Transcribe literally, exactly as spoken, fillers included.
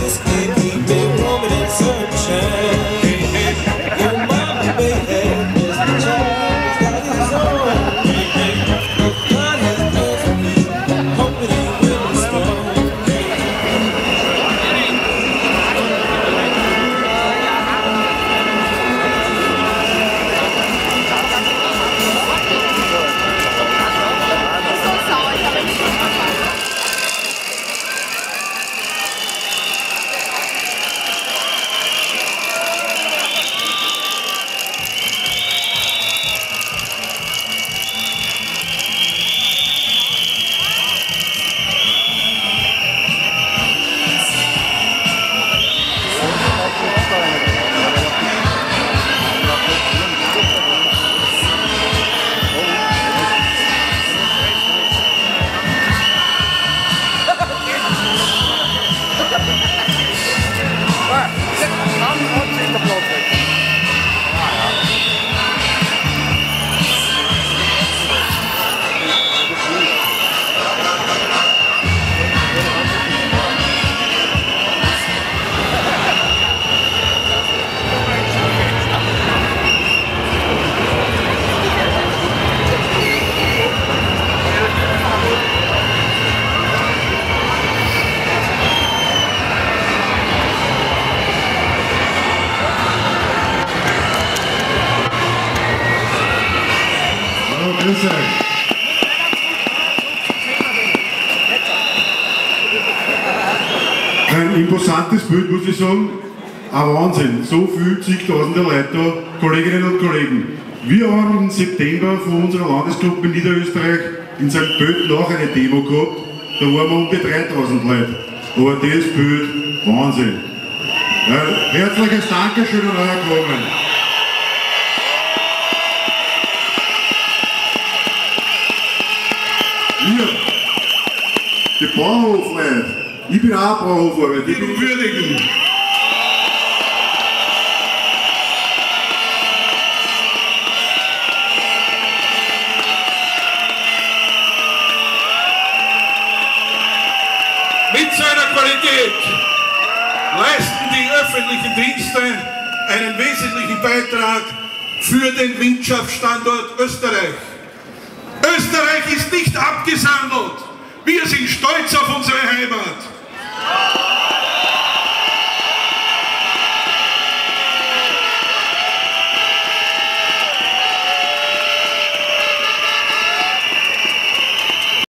Ein imposantes Bild, muss ich sagen. Ein Wahnsinn. So viele zigtausende Leute da, Kolleginnen und Kollegen. Wir haben im September von unserer Landesgruppe in Niederösterreich in Sankt Pölten auch eine Demo gehabt. Da waren wir um die dreitausend Leute. Aber das Bild, Wahnsinn. Ja, herzliches Dankeschön an euer Kommen. Wir, die Bauernhofleute. Ich bin auch Bauernhofarbeiter. Ich bin würdigen. Mit so einer Qualität leisten die öffentlichen Dienste einen wesentlichen Beitrag für den Windkraftstandort Österreich. Österreich ist nicht abgesandelt. Wir sind stolz auf unsere Heimat.